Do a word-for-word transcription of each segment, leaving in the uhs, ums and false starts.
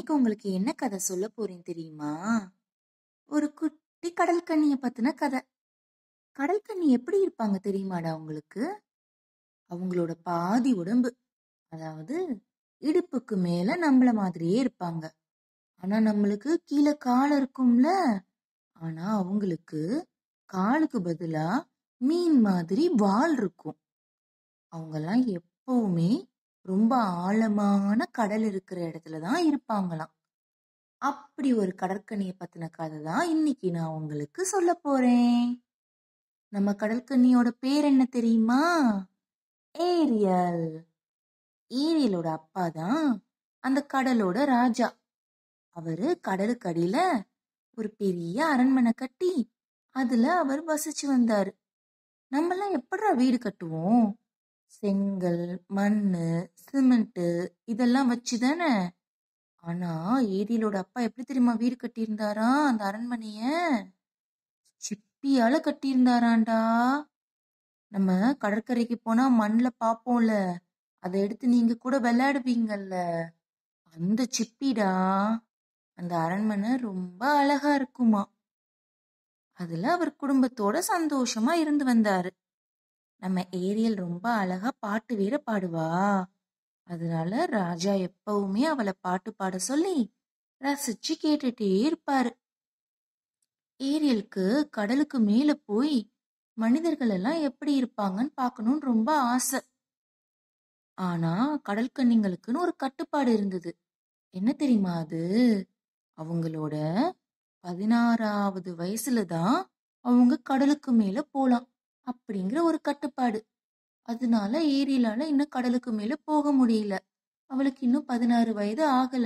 இன்னைக்கு உங்களுக்கு என்ன கதை சொல்ல போறேன் தெரியுமா? ஒரு குட்டி கடல் கன்னிய பத்தின கதை. கடல் கன்னி எப்படி இருப்பாங்க தெரியுமாடா உங்களுக்கு? அவங்களோட பாதி உடம்பு, அதாவது இடுப்புக்கு மேல நம்மள மாதிரியே இருப்பாங்க. ஆனா நம்மளுக்கு கீழே கால் இருக்கும்ல, ஆனா அவங்களுக்கு காலுக்கு பதிலா மீன் மாதிரி வால் இருக்கும். அவங்கெல்லாம் எப்பவுமே ரொம்ப ஆழமான கடல் இருக்கிற இடத்துலதான் இருப்பாங்களாம். அப்படி ஒரு கடற்கன்னியை பத்தின கதை தான் இன்னைக்கு நான் உங்களுக்கு சொல்ல போறேன். நம்ம கடற்கன்னியோட பேர் என்ன தெரியுமா? ஏரியல். ஏரியலோட அப்பா தான் அந்த கடலோட ராஜா. அவரு கடலுக்கு அடியில ஒரு பெரிய அரண்மனை கட்டி அதுல அவர் வசிச்சு வந்தாரு. நம்மெல்லாம் எப்படா வீடு கட்டுவோம்? செங்கல், மண்ணு, சிமெண்ட் இதெல்லாம் வச்சுதானே. ஆனா ஏரியலோட அப்பா எப்படி தெரியுமா வீடு கட்டியிருந்தாரா? அந்த அரண்மனைய சிப்பியால கட்டியிருந்தாராண்டா. நம்ம கடற்கரைக்கு போனா மண்ல பாப்போம்ல, அதை எடுத்து நீங்க கூட விளையாடுவீங்கல்ல, அந்த சிப்பிடா. அந்த அரண்மனை ரொம்ப அழகா இருக்குமா. அதுல அவர் குடும்பத்தோட சந்தோஷமா இருந்து வந்தாரு. நம்ம ஏரியல் ரொம்ப அழகா பாட்டு வேற பாடுவா. அதனால ராஜா எப்பவுமே அவளை பாட்டு பாட சொல்லி ரசிச்சு கேட்டுட்டே இருப்பாரு. ஏரியலுக்கு கடலுக்கு மேல போய் மனிதர்கள் எல்லாம் எப்படி இருப்பாங்கன்னு பார்க்கணும்னு ரொம்ப ஆசை. ஆனா கடல் கன்னிங்களுக்குன்னு ஒரு கட்டுப்பாடு இருந்தது. என்ன தெரியுமா அது? அவங்களோட பதினாறாவது வயசுலதான் அவங்க கடலுக்கு மேல போலாம் அப்படிங்கிற ஒரு கட்டுப்பாடு. அதனால ஏரியலால இன்னும் கடலுக்கு மேல போக முடியல. அவளுக்கு இன்னும் பதினாறு வயது ஆகல.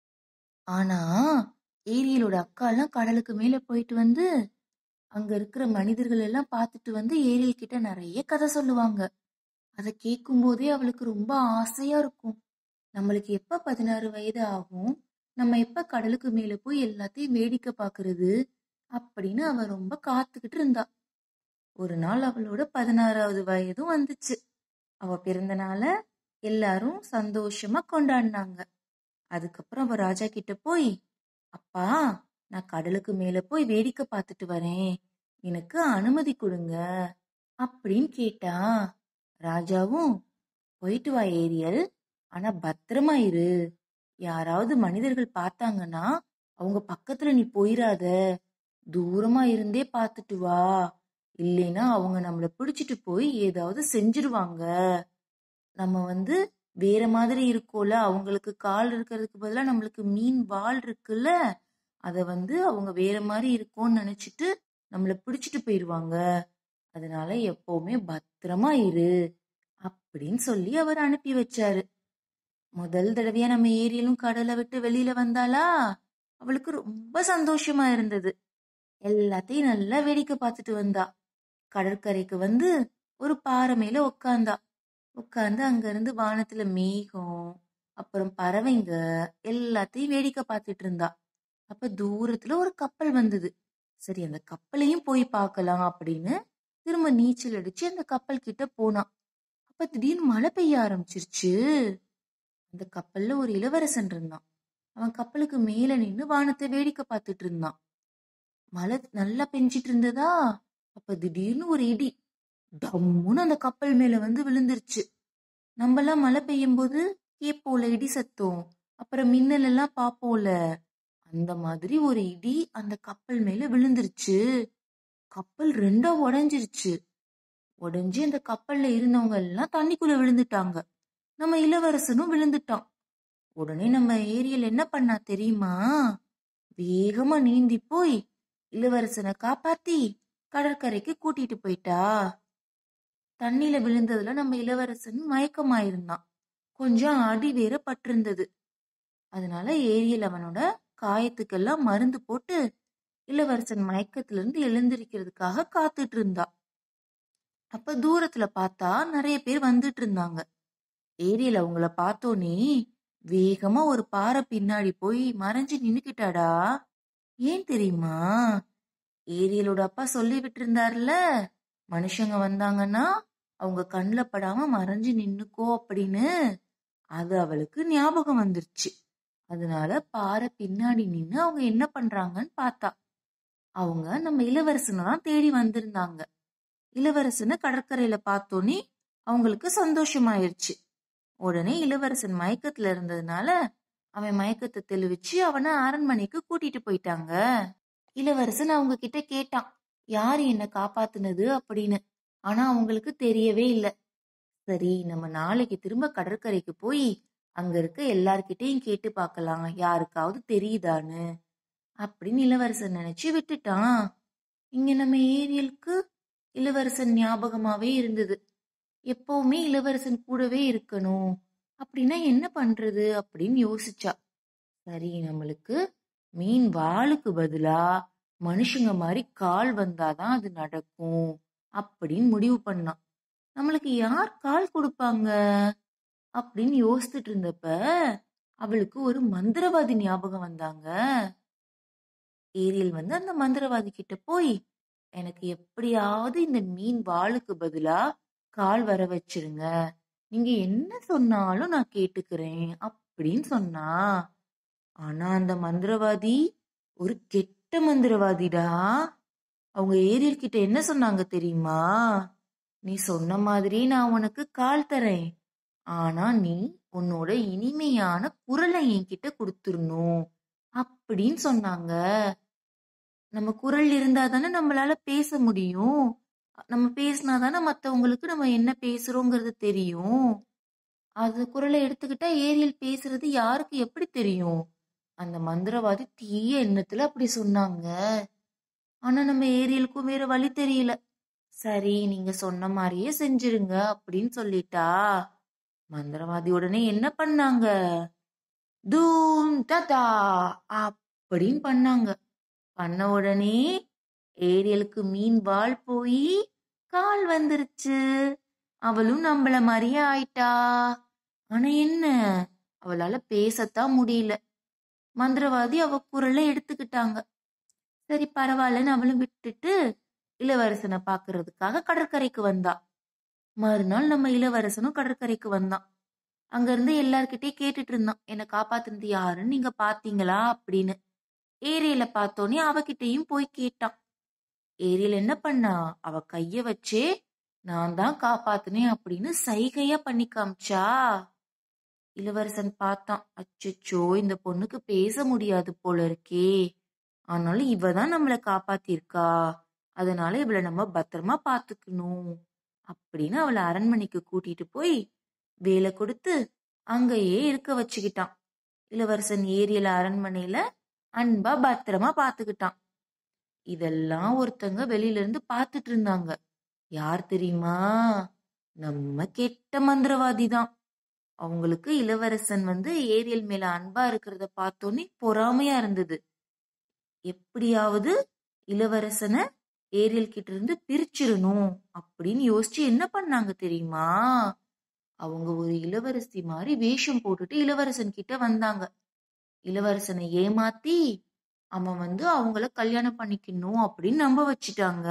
ஆனா ஏரியலோட அக்கா எல்லாம் கடலுக்கு மேல போயிட்டு வந்து அங்க இருக்கிற மனிதர்கள் எல்லாம் பார்த்துட்டு வந்து ஏரியல் கிட்ட நிறைய கதை சொல்லுவாங்க. அதை கேட்கும் போதே அவளுக்கு ரொம்ப ஆசையா இருக்கும். நம்மளுக்கு எப்ப பதினாறு வயது ஆகும், நம்ம எப்ப கடலுக்கு மேல போய் எல்லாத்தையும் வேடிக்கை பாக்குறது அப்படின்னு அவ ரொம்ப காத்துக்கிட்டு இருந்தா. ஒரு நாள் அவளோட பதினாறாவது வயதும் வந்துச்சு. அவ பிறந்த நாள எல்லாரும் சந்தோஷமா கொண்டாடினாங்க. அதுக்கப்புறம் அவ ராஜா கிட்ட போய், அப்பா, நான் கடலுக்கு மேல போய் வேடிக்கை பார்த்துட்டு வரேன், எனக்கு அனுமதி கொடுங்க அப்படின்னு கேட்டா. ராஜாவும், போயிட்டு வா ஏரியல், ஆனா பத்திரமா இரு. யாராவது மனிதர்கள் பார்த்தாங்கன்னா அவங்க பக்கத்துல நீ போயிராத, தூரமா இருந்தே பார்த்துட்டு வா, இல்லைன்னா அவங்க நம்மள பிடிச்சிட்டு போய் ஏதாவது செஞ்சிருவாங்க. நம்ம வந்து வேற மாதிரி இருக்கோல, அவங்களுக்கு கால் இருக்கிறதுக்கு பதிலா நம்மளுக்கு மீன் வால் இருக்குல்ல, அத வந்து அவங்க வேற மாதிரி இருக்கும்னு நினைச்சிட்டு நம்மள பிடிச்சிட்டு போயிருவாங்க. அதனால எப்பவுமே பத்திரமா இரு அப்படின்னு சொல்லி அவர் அனுப்பி வச்சாரு. முதல் தடவையா நம்ம ஏரியலும் கடலை விட்டு வெளியில வந்தாளா, அவளுக்கு ரொம்ப சந்தோஷமா இருந்தது. எல்லாத்தையும் நல்லா வேடிக்கை பார்த்துட்டு வந்தா. கடற்கரைக்கு வந்து ஒரு பாறை மேல உக்காந்தா. உட்காந்து அங்க இருந்து வானத்துல மேகம், அப்புறம் பறவைங்க எல்லாத்தையும் வேடிக்கை பார்த்துட்டு இருந்தா. அப்ப தூரத்துல ஒரு கப்பல் வந்தது. சரி, அந்த கப்பலையும் போய் பார்க்கலாம் அப்படின்னு திரும்ப நீச்சல் அடிச்சு அந்த கப்பல் கிட்ட போனான். அப்ப திடீர்னு மழை பெய்ய ஆரம்பிச்சிருச்சு. அந்த கப்பல்ல ஒரு இளவரசன் இருந்தான். அவன் கப்பலுக்கு மேல நின்னு வானத்தை வேடிக்கை பார்த்துட்டு இருந்தான். மழை நல்லா பெஞ்சிட்டு இருந்ததா. அப்ப திடீர்னு ஒரு இடி டம்முன்னு அந்த கப்பல் மேல வந்து விழுந்துருச்சு. நம்ம எல்லாம் மழை பெய்யும் போது கேப்போல இடி சத்தம், அப்புறம் மின்னல் எல்லாம் பாப்போல, அந்த மாதிரி ஒரு இடி அந்த கப்பல் மேல விழுந்துருச்சு. கப்பல் ரெண்டா உடைஞ்சிருச்சு. உடைஞ்சு அந்த கப்பல்ல இருந்தவங்க எல்லாம் தண்ணிக்குள்ள விழுந்துட்டாங்க. நம்ம இளவரசனும் விழுந்துட்டான். உடனே நம்ம ஏரியல் என்ன பண்ணா தெரியுமா? வேகமா நீந்தி போய் இளவரசனை காப்பாத்தி கடற்கரைக்கு கூட்டிட்டு போயிட்டா. தண்ணியில விழுந்ததுல நம்ம இளவரசன் மயக்கமாயிருந்தான். கொஞ்சம் அடி வேற பட்டிருந்தது. அதனால ஏரியல் அவனோட காயத்துக்கெல்லாம் மருந்து போட்டு இளவரசன் மயக்கத்துல இருந்து எழுந்திருக்கிறதுக்காக காத்துட்டு இருந்தா. அப்ப தூரத்துல பார்த்தா நிறைய பேர் வந்துட்டு இருந்தாங்க. ஏரியல் அவங்கள பார்த்தோன்னே வேகமா ஒரு பாறை பின்னாடி போய் மறைஞ்சு நின்னுக்கிட்டாடா. ஏன் தெரியுமா? ஏரியலோட அப்பா சொல்லி விட்டு இருந்தாருல, மனுஷங்க வந்தாங்கன்னா அவங்க கண்ணுல படாம மறைஞ்சு நின்னுக்கோ அப்படின்னு. அது அவளுக்கு ஞாபகம் வந்துருச்சு. அதனால பாறை பின்னாடி நின்னு அவங்க என்ன பண்றாங்கன்னு பார்த்தா. அவங்க நம்ம இளவரசனை தான் தேடி வந்திருந்தாங்க. இளவரசனை கடற்கரையில பார்த்தோன்னே அவங்களுக்கு சந்தோஷமாயிருச்சு. உடனே இளவரசன் மயக்கத்துல இருந்ததுனால அவன் மயக்கத்தை தெளிவிச்சு அவனை அரண்மனைக்கு கூட்டிட்டு போயிட்டாங்க. இளவரசன் அவங்க கிட்ட கேட்டான், யாரு என்ன காப்பாத்துனது அப்படின்னு. ஆனா அவங்களுக்கு தெரியவே இல்லை. சரி, நம்ம நாளைக்கு திரும்ப கடற்கரைக்கு போய் அங்க இருக்க எல்லார்கிட்டையும் கேட்டு பார்க்கலாம், யாருக்காவது தெரியுதான்னு அப்படின்னு இளவரசன் நினைச்சு விட்டுட்டான். இங்க நம்ம ஏரியலுக்கு இளவரசன் ஞாபகமாவே இருந்தது. எப்பவுமே இளவரசன் கூடவே இருக்கணும் அப்படின்னா என்ன பண்றது அப்படின்னு யோசிச்சா. சரி, நம்மளுக்கு மீன் வாளுக்கு பதிலா மனுஷங்க மாதிரி கால் வந்தாதான் அது நடக்கும் அப்படின்னு முடிவு பண்ணான். நம்மளுக்கு யார் கால் கொடுப்பாங்க அப்படின்னு யோசிச்சுட்டு இருந்தப்ப அவளுக்கு ஒரு மந்திரவாதி ஞாபகம் வந்தாங்க. ஏரியல் வந்து அந்த மந்திரவாதி கிட்ட போய், எனக்கு எப்படியாவது இந்த மீன் வாளுக்கு பதிலா கால் வர வச்சிருங்க, நீங்க என்ன சொன்னாலும் நான் கேட்டுக்கிறேன் அப்படின்னு சொன்னா. ஆனா அந்த மந்திரவாதி ஒரு கெட்ட மந்திரவாதிடா. அவங்க ஏரியல் கிட்ட என்ன சொன்னாங்க தெரியுமா? நீ சொன்ன மாதிரி நான் உனக்கு கால் தரேன், ஆனா நீ உன்னோட இனிமையான குரலை என்கிட்ட கொடுத்துடணும் அப்படின்னு சொன்னாங்க. நம்ம குரல் இருந்தா தானே நம்மளால பேச முடியும். நம்ம பேசினாதானே மற்றவங்களுக்கு நம்ம என்ன பேசுறோங்கிறது தெரியும். அது குரலை எடுத்துக்கிட்டா ஏரியல் பேசுறது யாருக்கு எப்படி தெரியும்? அந்த மந்திரவாதி தீய எண்ணத்துல அப்படி சொன்னாங்க. ஆனா நம்ம ஏரியலுக்கும் வேற வழி தெரியல. சரி, நீங்க சொன்ன மாதிரியே செஞ்சிருங்க அப்படின்னு சொல்லிட்டா. மந்திரவாதி உடனே என்ன பண்ணாங்க? தூம் ததா அப்படின்னு பண்ணாங்க. பண்ண உடனே ஏரியலுக்கு மீன் வால் போய் கால் வந்துருச்சு. அவளும் நம்மள மாதிரியே ஆயிட்டா. ஆனா என்ன, அவளால பேசத்தான் முடியல. மந்திரவாதி அவ குரலை எடுத்துக்கிட்டாங்க. சரி, பரவாயில்லன்னு அவளும் விட்டுட்டு இளவரசனை பாக்குறதுக்காக கடற்கரைக்கு வந்தா. மறுநாள் நம்ம இளவரசனும் கடற்கரைக்கு வந்தான். அங்க இருந்து எல்லார்கிட்டயும் கேட்டுட்டு இருந்தான், என்னை காப்பாத்துனது யாருன்னு நீங்க பாத்தீங்களா அப்படின்னு. ஏரியல பார்த்தோன்னே அவகிட்டையும் போய் கேட்டான். ஏரியல் என்ன பண்ணா, அவ கைய வச்சே நான் தான் காப்பாத்துனேன் அப்படின்னு சைகையா பண்ணி காமிச்சா. இளவரசன் பார்த்தான், அச்சோ, இந்த பொண்ணுக்கு பேச முடியாது போல இருக்கே. ஆனாலும் இவ தான் நம்மளை காப்பாத்திருக்கா, அதனால இவளை நம்ம பத்திரமா பாத்துக்கணும் அப்படின்னு அவளை அரண்மனைக்கு கூட்டிட்டு போய் வேலை கொடுத்து அங்கேயே இருக்க வச்சுக்கிட்டான். இளவரசன் ஏரியல அரண்மனையில அன்பா பத்திரமா பாத்துக்கிட்டான். இதெல்லாம் ஒருத்தங்க வெளியில இருந்து பாத்துட்டு இருந்தாங்க. யார் தெரியுமா? நம்ம கெட்ட மந்திரவாதி தான். அவங்களுக்கு இளவரசன் வந்து ஏரியல் மேல அன்பா இருக்கிறத பார்த்தோன்னே பொறாமையா இருந்தது. எப்படியாவது இளவரசனை ஏரியல் கிட்ட இருந்து பிரிச்சிடணும் அப்படின்னு யோசிச்சு என்ன பண்ணாங்க தெரியுமா? அவங்க ஒரு இளவரசி மாதிரி வேஷம் போட்டுட்டு இளவரசன் கிட்ட வந்தாங்க. இளவரசனை ஏமாத்தி அவன் வந்து அவங்கள கல்யாணம் பண்ணிக்கணும் அப்படின்னு நம்ப வச்சுட்டாங்க.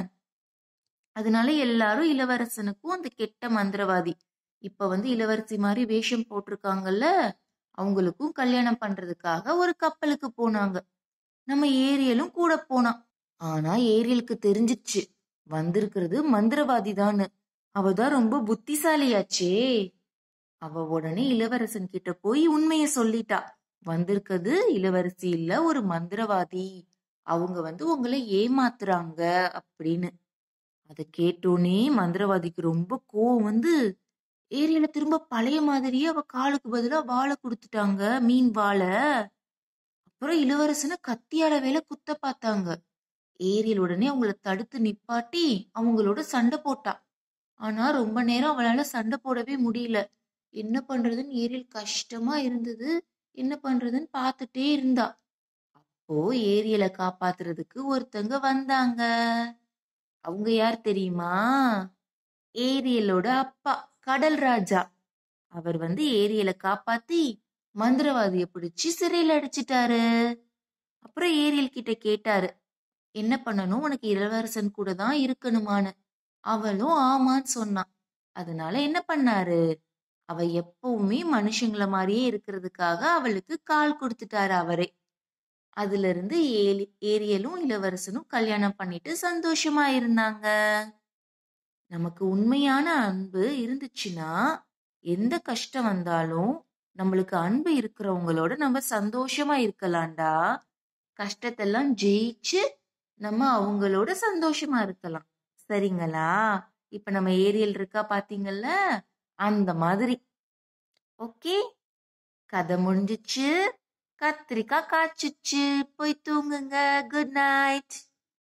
அதனால எல்லாரும் இளவரசனுக்கும் அந்த கெட்ட மந்திரவாதி இப்ப வந்து இளவரசி மாதிரி வேஷம் போட்டிருக்காங்கல்ல, அவங்களுக்கும் கல்யாணம் பண்றதுக்காக ஒரு கப்பலுக்கு போனாங்க. நம்ம ஏரியலும் கூட போனான். ஆனா ஏரியலுக்கு தெரிஞ்சிச்சு வந்திருக்கிறது மந்திரவாதி தான்னு. அவதான் ரொம்ப புத்திசாலியாச்சே. அவ உடனே இளவரசன் கிட்ட போய் உண்மைய சொல்லிட்டா. வந்திருக்கிறது இளவரசி இல்ல, ஒரு மந்திரவாதி. அவங்க வந்து உங்களை ஏமாத்துறாங்க அப்படின்னு. அதை கேட்டோன்னே மந்திரவாதிக்கு ரொம்ப கோவம் வந்து ஏரியல திரும்ப பழைய மாதிரியே அவ காலுக்கு பதிலா வாழை கொடுத்துட்டாங்க, மீன் வாழை. அப்புறம் இளவரசனை கத்தியால வேலை குத்த பார்த்தாங்க. ஏரியல் உடனே அவங்கள தடுத்து நிப்பாட்டி அவங்களோட சண்டை போட்டா. ஆனா ரொம்ப நேரம் அவளால சண்டை போடவே முடியல. என்ன பண்றதுன்னு ஏரியல் கஷ்டமா இருந்தது. என்ன பண்றதுன்னு பார்த்துட்டே இருந்தா. அப்போ ஏரியலை காப்பாத்துறதுக்கு ஒருத்தங்க வந்தாங்க. அவங்க யார் தெரியுமா? ஏரியலோட அப்பா கடல் ராஜா. அவர் வந்து ஏரியலை காப்பாத்தி மந்திரவாதிய பிடிச்சு சிறையில அடிச்சிட்டாரு. அப்புறம் ஏரியல் கிட்ட கேட்டாரு, என்ன பண்ணணும், உனக்கு இளவரசன் கூட தான் இருக்கணுமான்னு. அவளும் ஆமான்னு சொன்னான். அதனால என்ன பண்ணாரு, அவ எப்பவுமே மனுஷங்கள மாதிரியே இருக்கிறதுக்காக அவளுக்கு கால் கொடுத்துட்டாரு அவரே. அதுல இருந்து ஏலி ஏரியலும் இளவரசனும் கல்யாணம் பண்ணிட்டு சந்தோஷமா இருந்தாங்க. நமக்கு உண்மையான அன்பு இருந்துச்சுன்னா எந்த கஷ்டம் வந்தாலும் நம்மளுக்கு அன்பு இருக்கிறவங்களோட நம்ம சந்தோஷமா இருக்கலாம்டா. கஷ்டத்தெல்லாம் ஜெயிச்சு நம்ம அவங்களோட சந்தோஷமா இருக்கலாம். சரிங்களா? இப்ப நம்ம ஏரியல் இருக்கா பாத்தீங்கல்ல, அந்த மாதிரி. ஓகே, கதை முடிஞ்சிச்சு. கத்திரிக்காய் காய்ச்சிச்சு. போய் தூங்குங்க. Good night.